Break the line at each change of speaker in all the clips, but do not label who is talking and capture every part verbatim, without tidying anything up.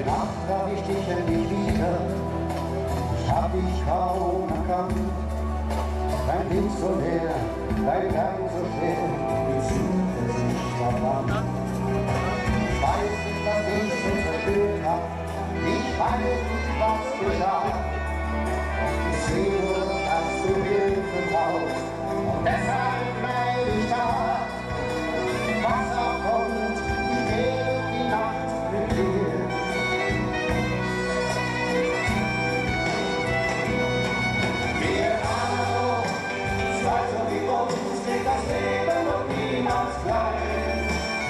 Nacht traf ich dich endlich wieder, ich hab dich kaum erkannt. Dein Blick so leer, dein Gang so schwer, die Zuversicht verbrannt. Ich weiß nicht, was dich so zerstört hat, ich weiß nicht, was geschah. Ich sehe nur, dass du Hilfe brauchst, und deshalb bleib ich da. Was auch kommt, ich gehe die Nacht mit dir. Wir alle, zwei so wie uns, geht das Leben und niemals klein.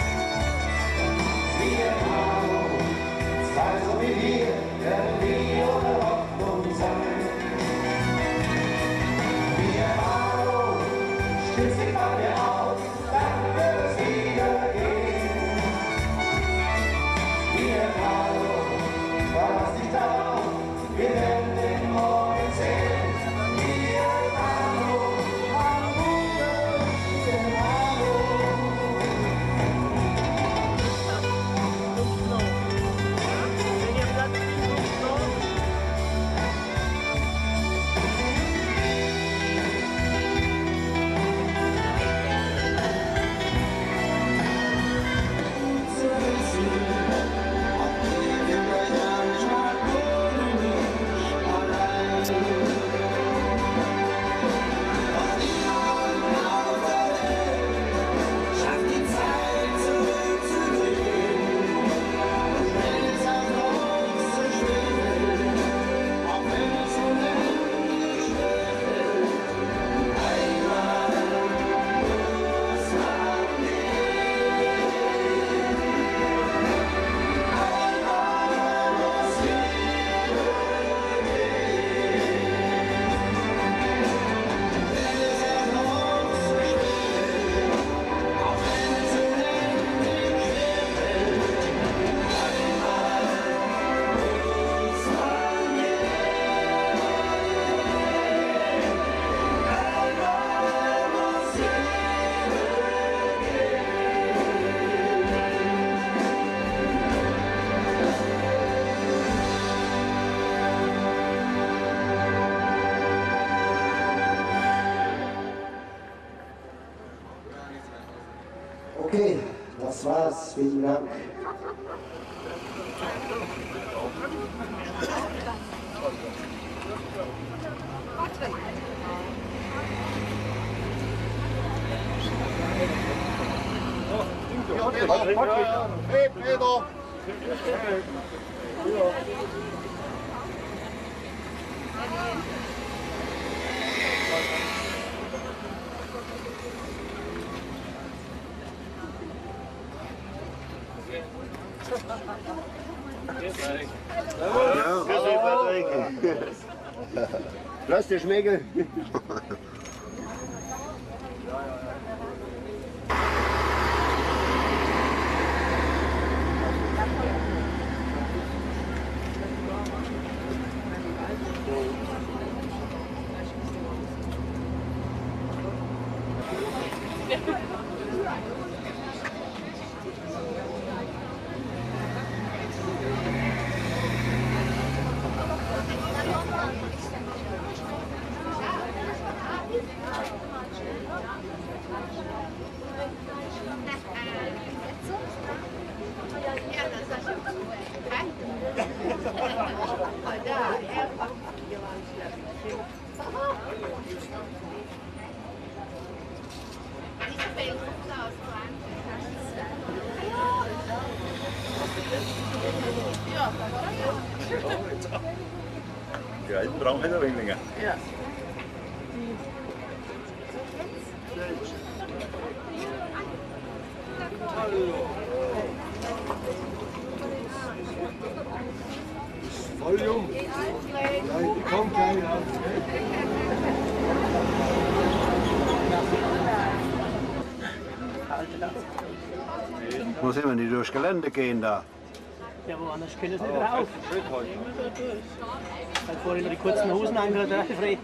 Wir alle, zwei so wie wir, werden wir ohne Hoffnung sein. Wir alle, stützt dich bei mir auf, dann wird es wieder gehen. Wir alle, verlass dich darauf, wir werden den Morgen sehen. Wir alle, Hallo, wir Hallo. Okay, das war's. Vielen Dank.
Hey, Peter!
Lass dir schmecken.
Die alten brauchen halt ein wenig länger.
Ja.
Voll jung. Nein, die kommt gleich an.
Muss immer nicht durchs Gelände gehen da.
Ja, woanders können sie nicht rauf. Halt vorhin noch die kurzen Hosen angehört, der Frei.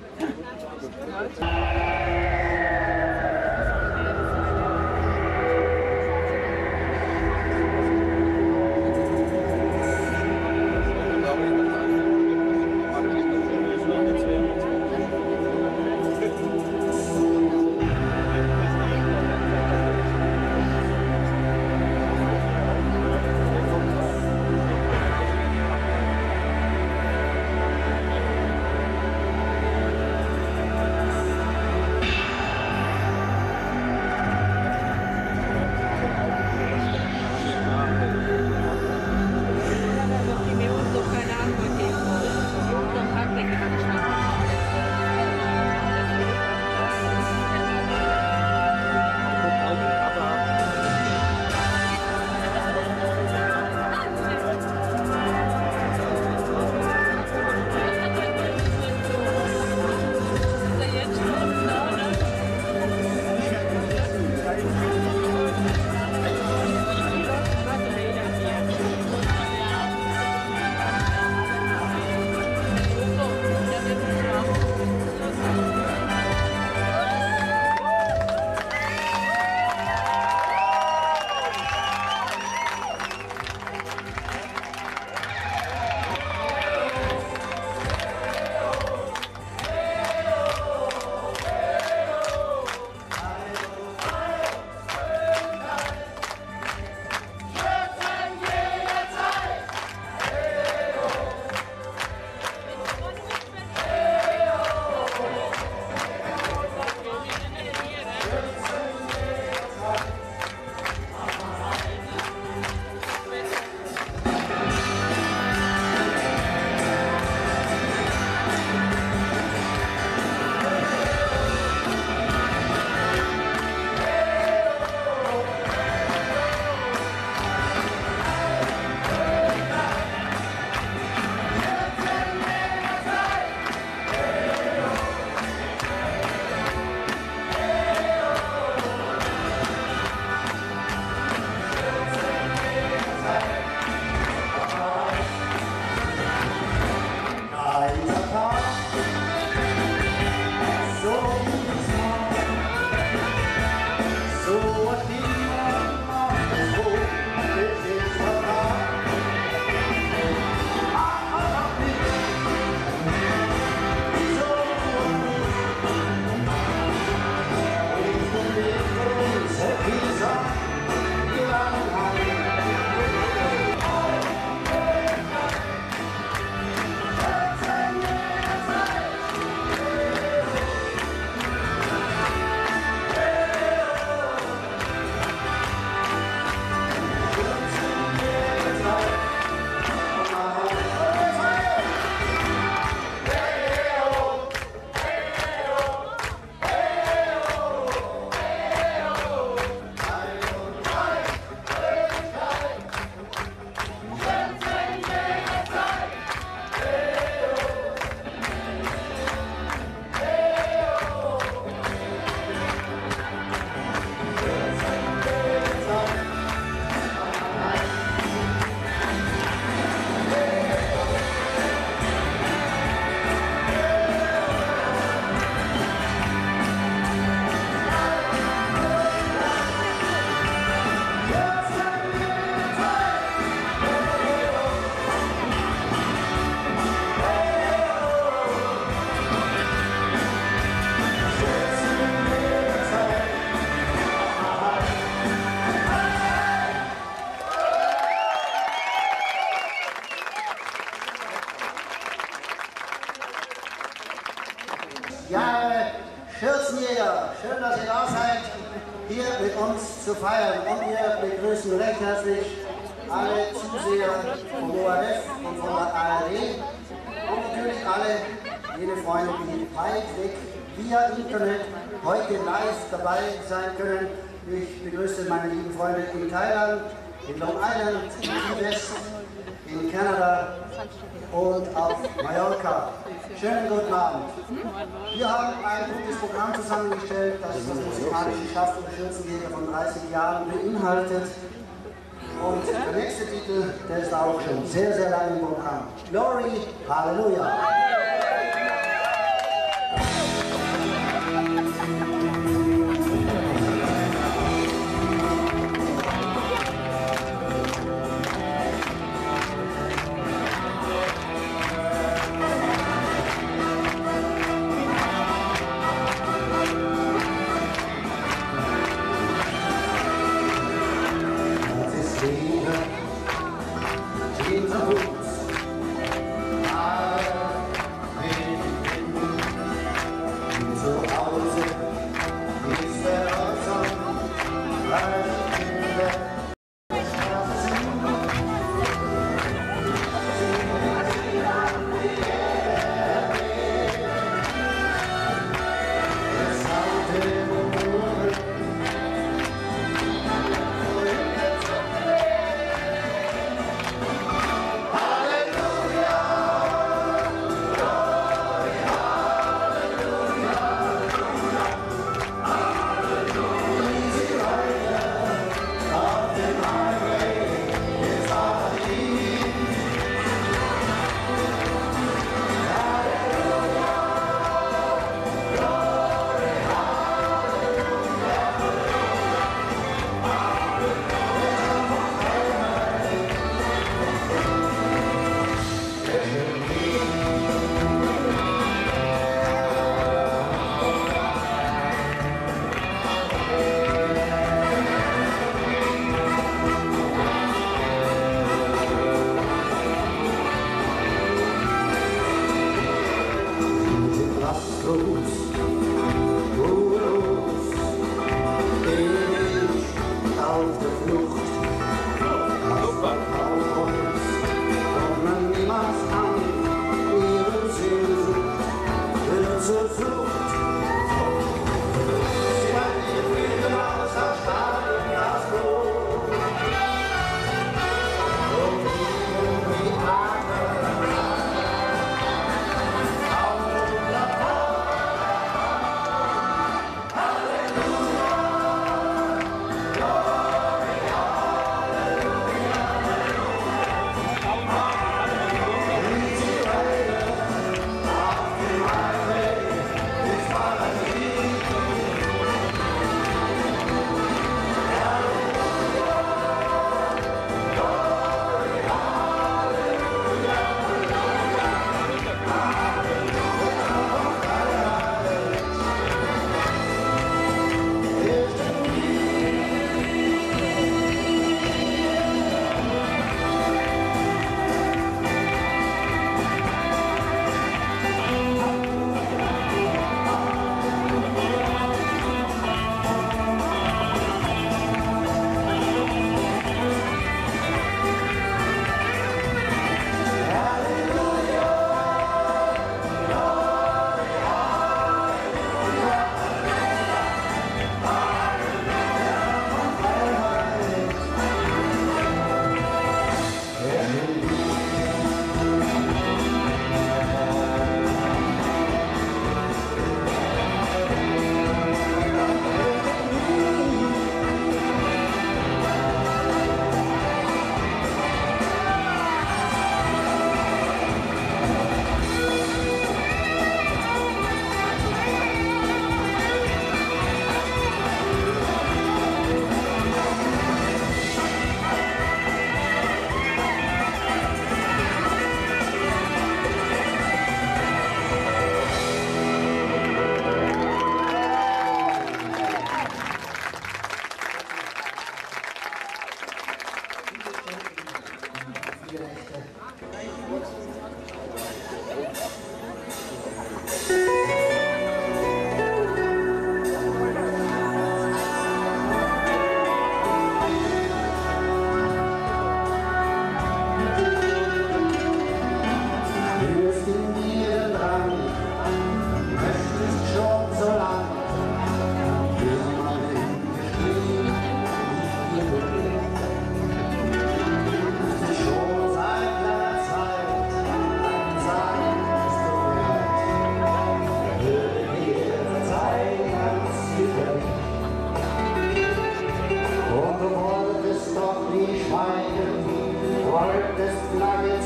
Jahre Schürzenjäger. Schön, dass ihr da seid, hier mit uns zu feiern. Und wir begrüßen recht herzlich alle Zuseher vom O R F und von der A R D und natürlich alle, jene Freunde, die weit weg via Internet heute live dabei sein können. Ich begrüße meine lieben Freunde in Thailand, in Long Island, in Key West, in Kanada und auf Mallorca. Schönen guten Abend. Wir haben ein gutes Programm zusammengestellt, das das musikalische Schaffen der Schürzenjäger von dreißig Jahren beinhaltet. Und der nächste Titel, der ist auch schon sehr, sehr lange im Programm. Glory, Halleluja.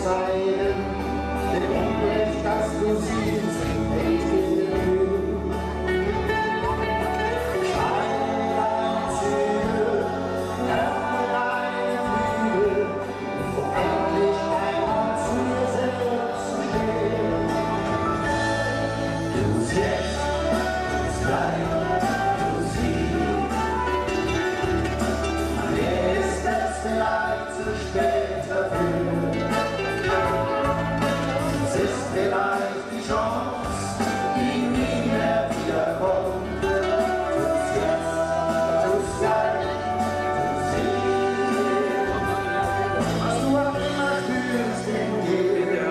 zeigen, dem Unrecht, das du siehst, hält in den Mühen. Schreib deine Züge, öffne deine Flügel, um endlich einmal zu dir selbst zu stehen. Tu's jetzt, tu's gleich, tu's nie. Mir ist es vielleicht zu spät dafür. Es ist vielleicht die Chance, die nie mehr wiederkommt. Tu's jetzt, tu's gleich, tu's nie. Was du auch immer fühlst in dir.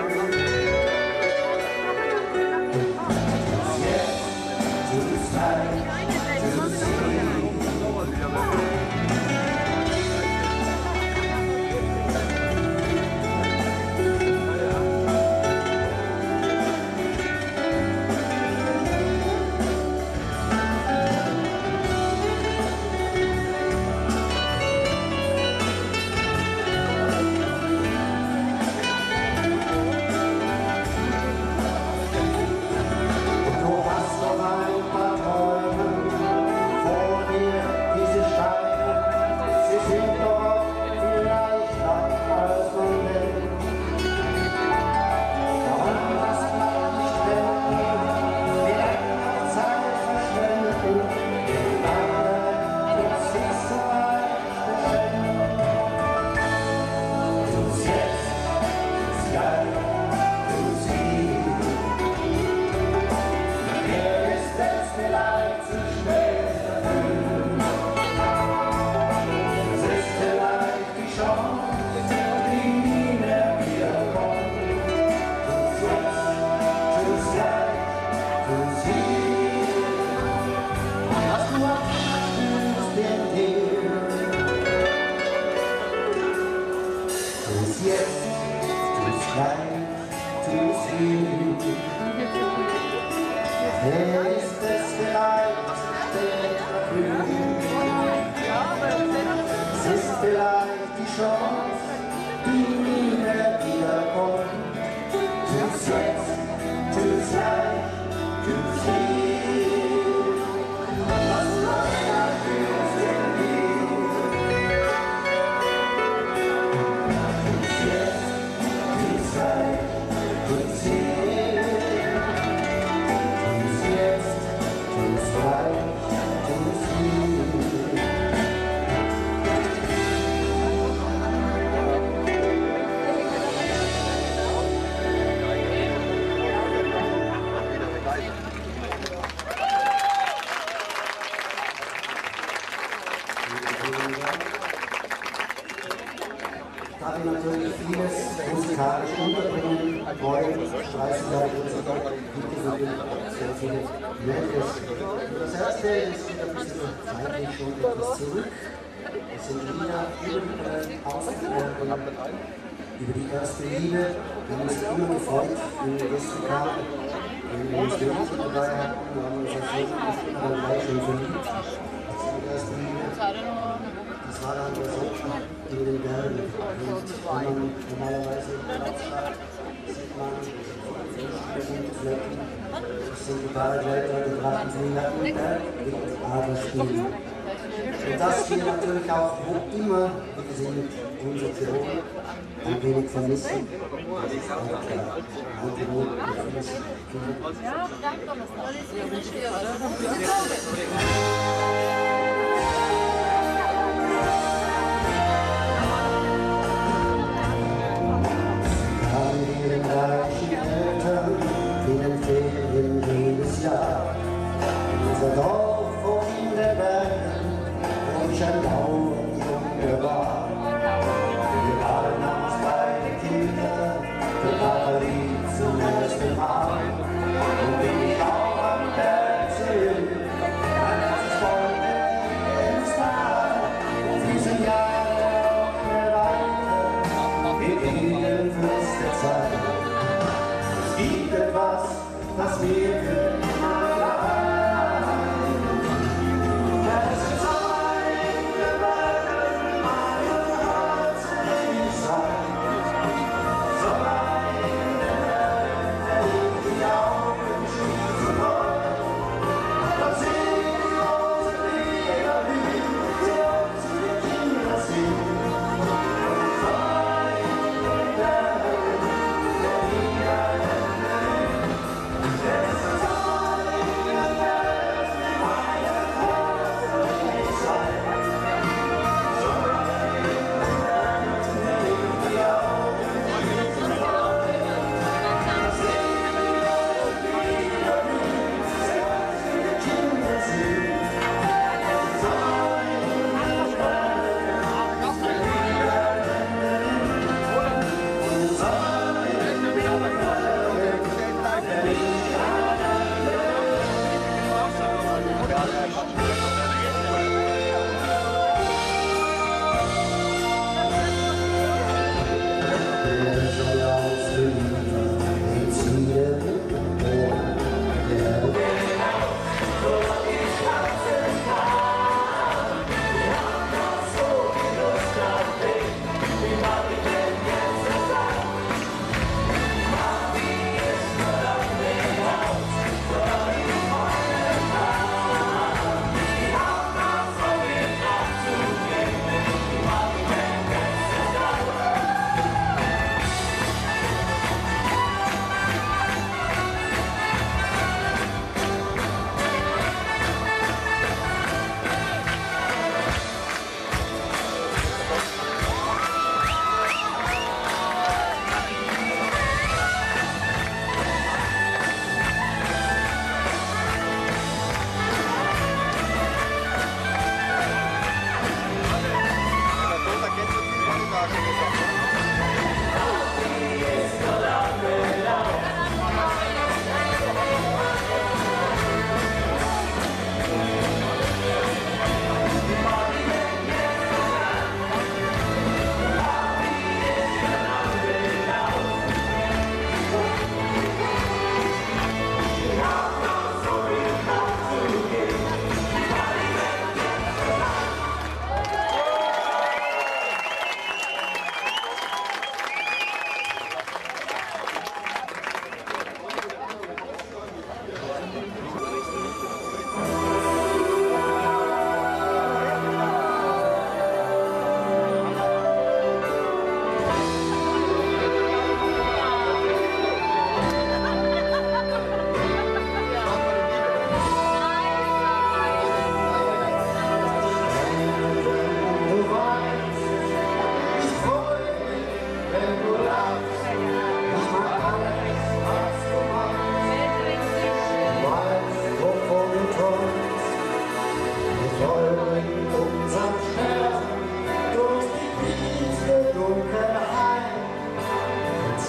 Tu's jetzt, tu's gleich, tu's nie. Du hast noch ein paar Träume vor dir, diese Steine, sie sind doch viel leichter, als man denkt. Warum das Blatt nicht wenden, vielleicht noch Zeit verschwenden, leider wird sich so leicht beschränkt. Tu's jetzt, tu's gleich, tu's nie. Mir ist es vielleicht zu spät dafür. Es ist vielleicht die Chance, die nie mehr wiederkommt. Tu's jetzt, tu's gleich, tu's nie. Was du auch immer fühlst in dir. Tu's jetzt, tu's gleich, tu's nie. Mir ist es vielleicht zu spät dafür. Es ist vielleicht die Chance, die nie mehr wiederkommt. Tu's jetzt, tu's gleich, tu's nie. Was du auch immer fühlst in dir. Tu's jetzt, tu's gleich, tu's nie. Tu's jetzt, tu's gleich, tu's nie. Da wir natürlich vieles musikalisch unterbringen wollen, streiten wir unsere Wichtigen sehr viele Melodies. Das erste, das geht ein bisschen zeitlich schon etwas zurück. Das sind Lieder über die Ausführungen, über die erste Liebe. Wir haben uns immer gefreut, wenn wir Gäste kamen, wenn wir uns Mädchen dabei hatten. Wir haben uns als Mädchen aber gleich schon verliebt. Das ist die erste Liebe. Das war dann der Sonntag in den Bergen. Und wenn man normalerweise in der Hauptstadt sieht man bunte Flecken. Das sind die Paragleiter, die brachten den Lattenberg mit Adlerspielen. Und das wir natürlich auch, wo immer wir sind, unser Tirol ein wenig vermissen. Das ist auch klar. Ein Tirol vermissen. Ihren reichen Eltern in den Ferien jedes Jahr. Unser Dorf von der Bergen, Rochenau und wunderbar. Wir waren als beide Kinder für Paris zum ersten Mal. Und bin ich auch am Berg sehen, mein erstes Freund ins Tal. Und diese Jahre auch mehr weiter, wir gehen für's der Zeit. Es gibt etwas, das wir für immer bleiben. Es ist ein, wir werden meine Herzen sein. So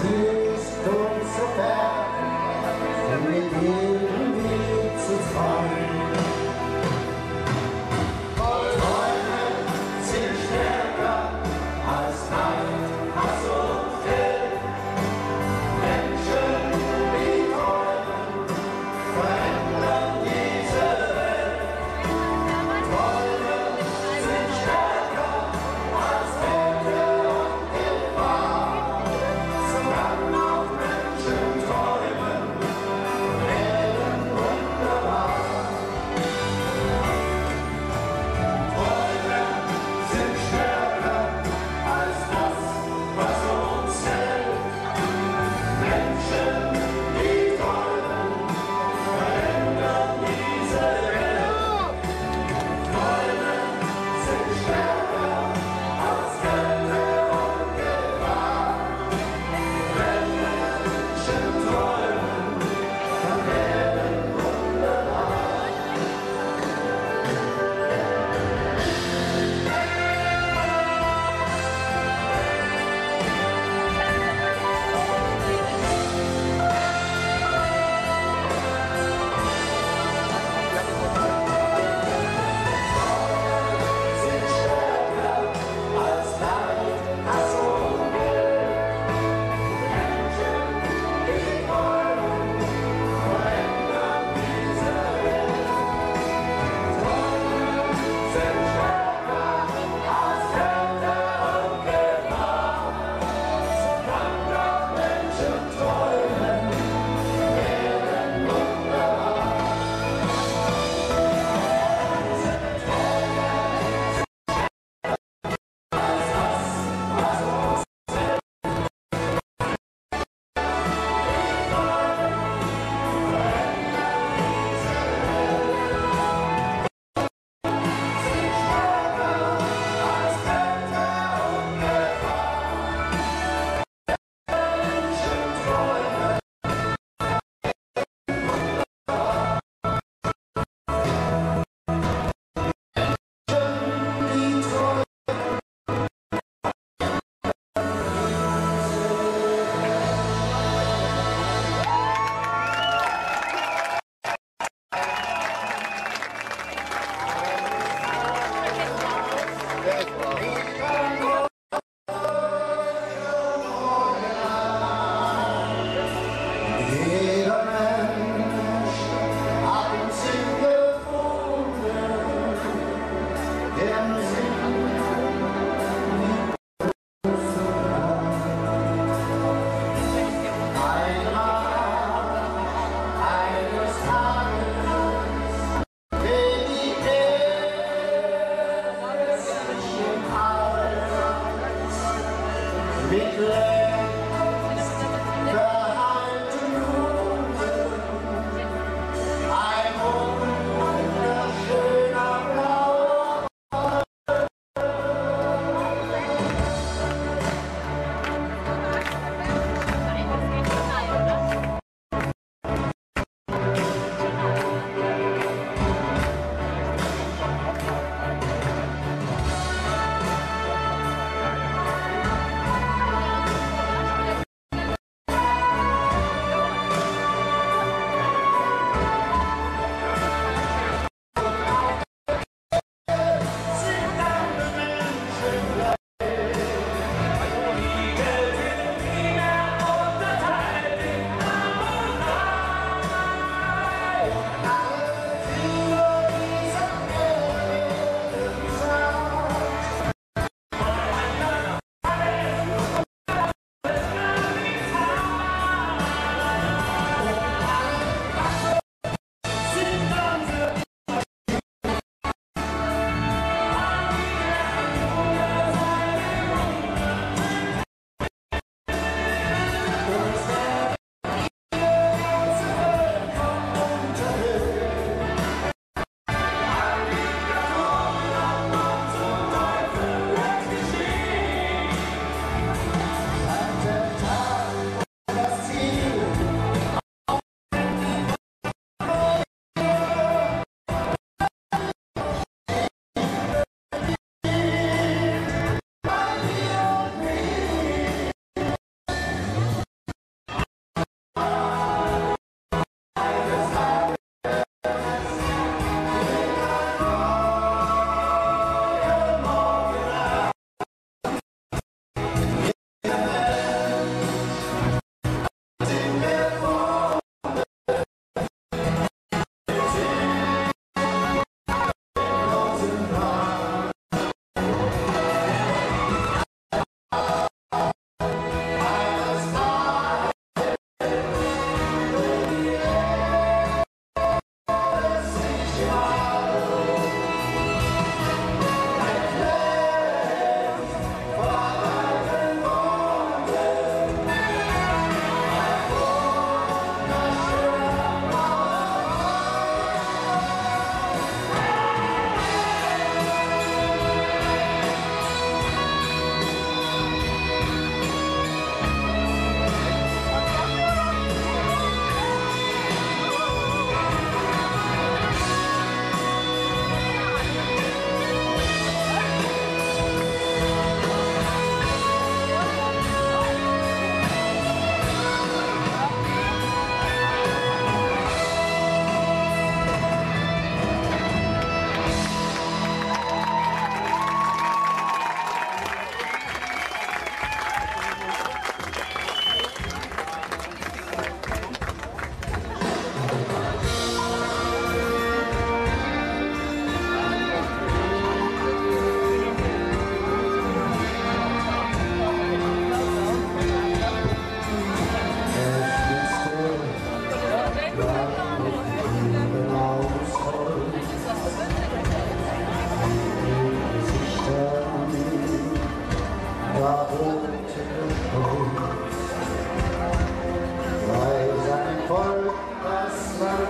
sie ist uns so fern, denn wir gehen nie zu zweit. Träume sind stärker als Neid, Hass und Geld. Menschen, die träumen, verändern diese Welt. Träume sind stärker als Werte und Gefahr. Solange noch Menschen träumen, werden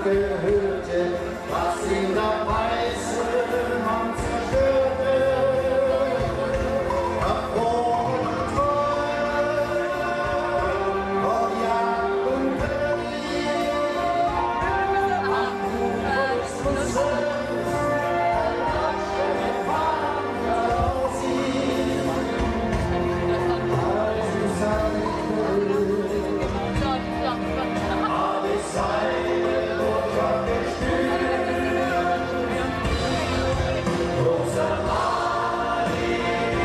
gehörte, was in der weißen Hand zerstörte. Erfroren Träume vor Jagd und Krieg, am großen Selbst erlöschte mit Fantasie. Alles hat mich berührt, alles seine Mutter gestürt. Großer Mali,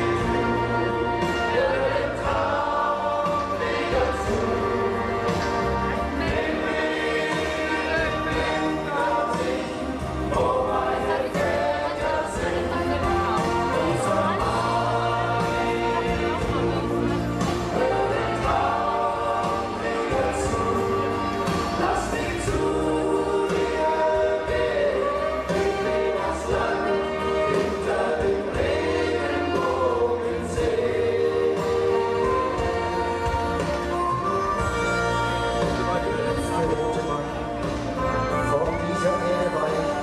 den Traum wieder zu. Den Weg, den Weg sich, wo meine Väter sind. Großer Mali, den Traum wieder zu. Lass mich zu dir gehen, ich will das Land hinter dem Regenbogen sehen. Der rote Mann vor dieser Erde weicht,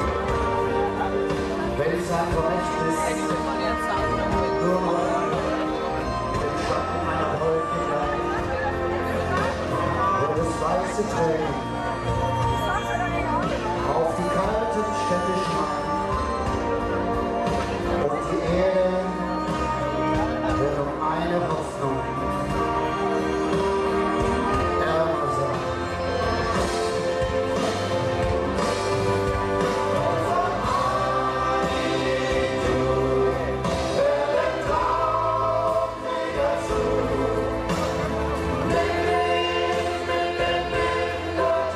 wenn sein Vermächtnis nur mal den Schatten einer Wolke gleicht, wo das weiße Tränen auf die kalten Städte schneiden und die Erde wird um eine Hoffnung ärmer sein. Wieder zu.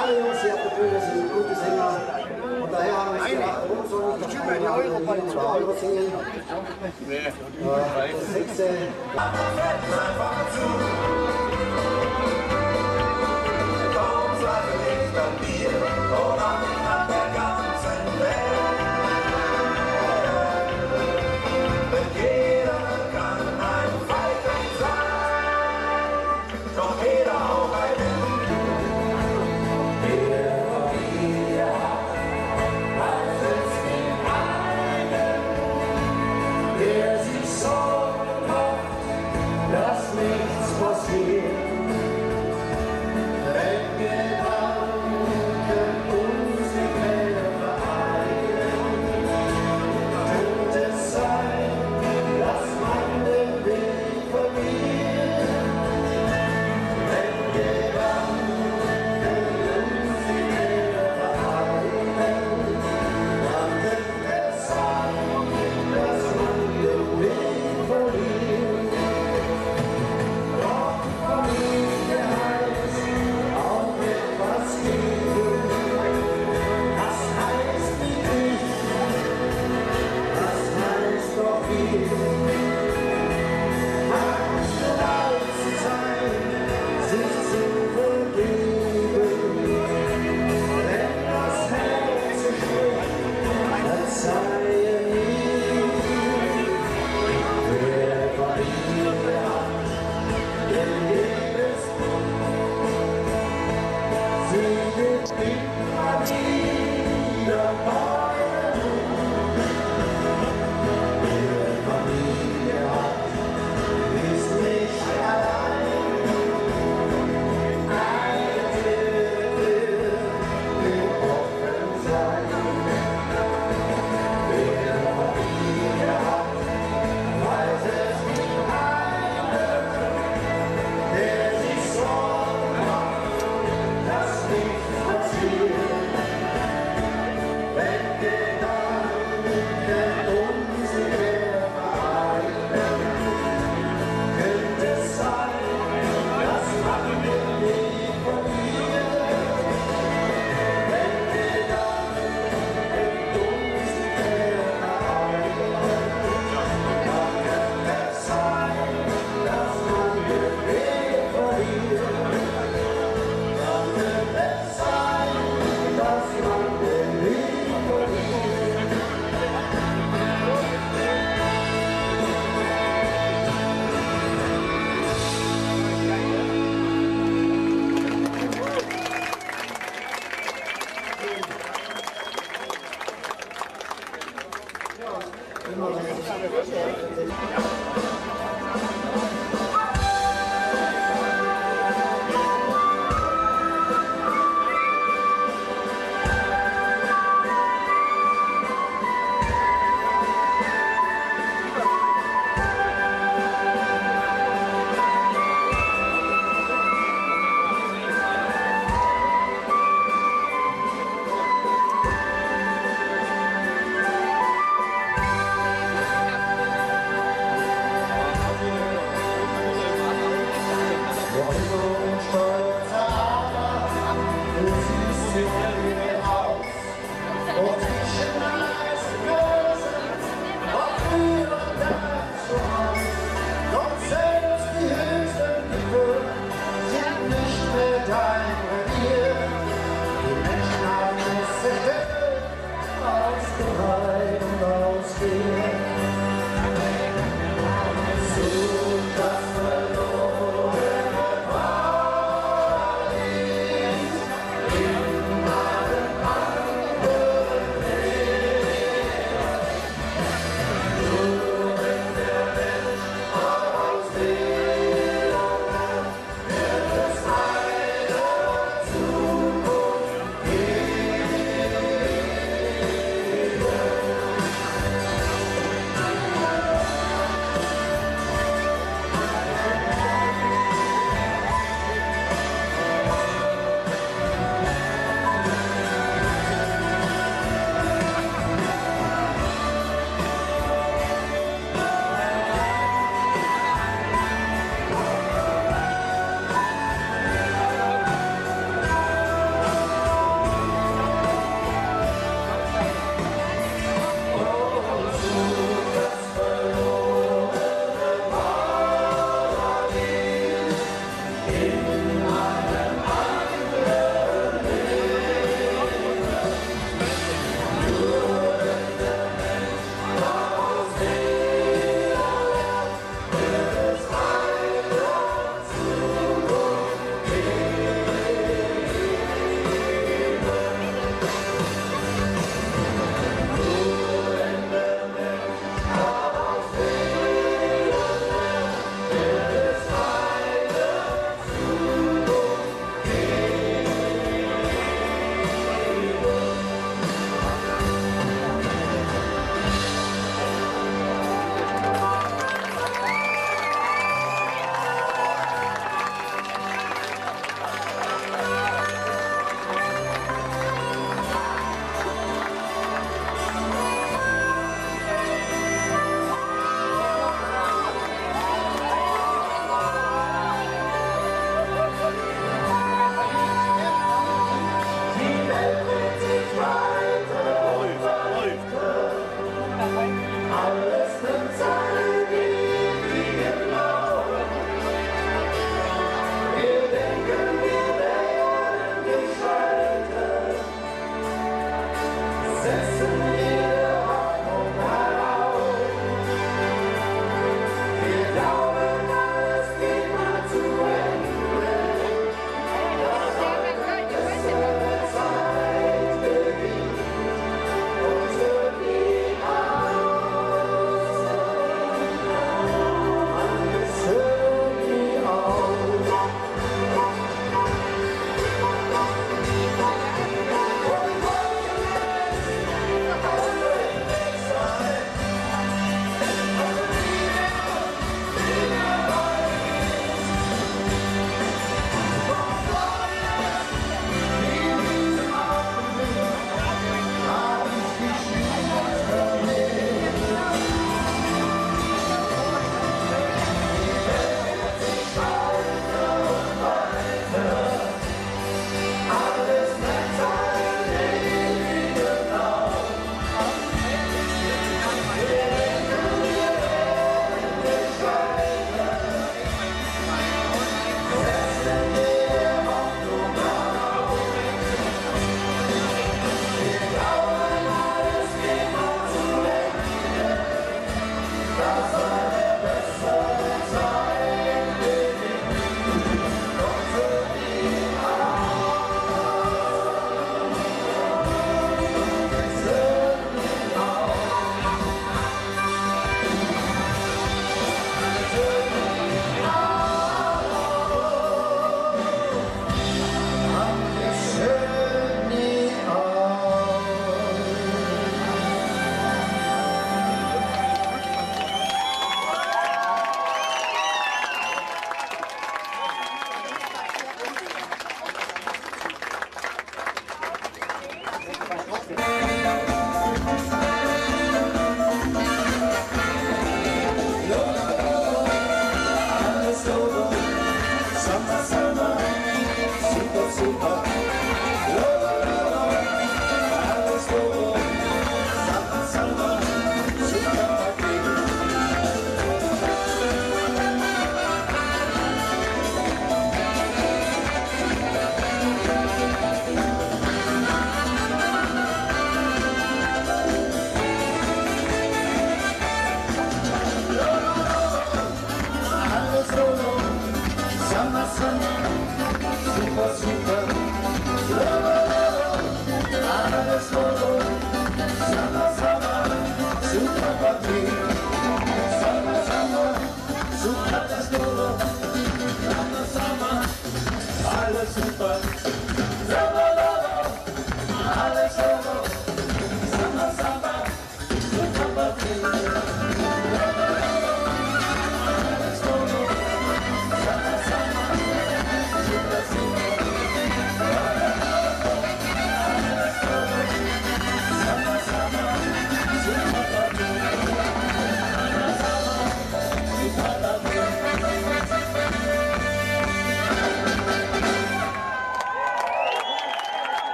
alle Jungs hier auf der Bühne sind gute Sänger. Und daher haben wir uns gedacht, warum soll ich das eine Euro oder Euro singen? Nee. Äh, das nächste. Stolzer,